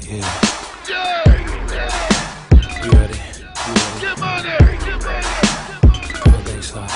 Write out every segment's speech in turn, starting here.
Yeah. You ready? Get money! I don't think so.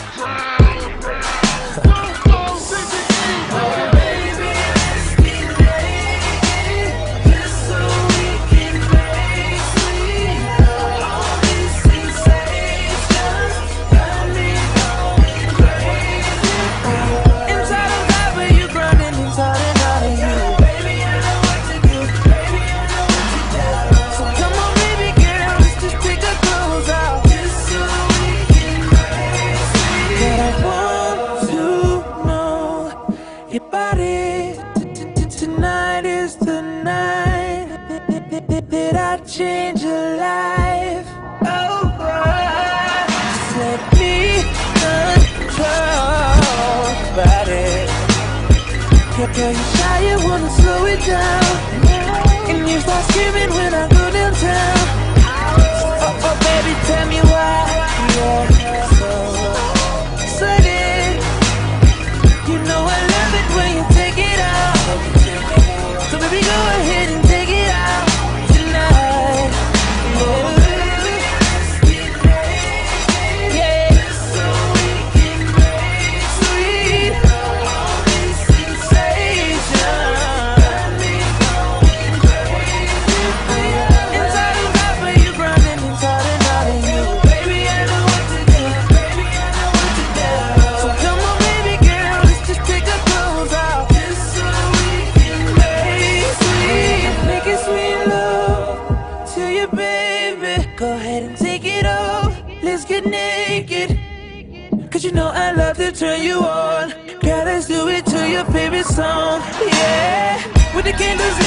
Your body, tonight is the night that I change your life. Oh, just let me control your body. Girl, you shy, you wanna slow it down, and you start screaming when I go downtown. Oh, baby, tell me why you're so excited. You know I love it when you take it out. So baby, go ahead and take it out tonight. Yeah. So we can make sweet all this sensation. Inside and out for you, grinding inside and out of you. Baby, I know what to do. Baby, I know what to do. So come on, baby girl, let's just take our clothes off. Just so we can make it sweet love to you, baby. Go ahead and take it off. Let's get naked. Cause you know I love to turn you on. Girl, let's do it to your favorite song. Yeah, with the candles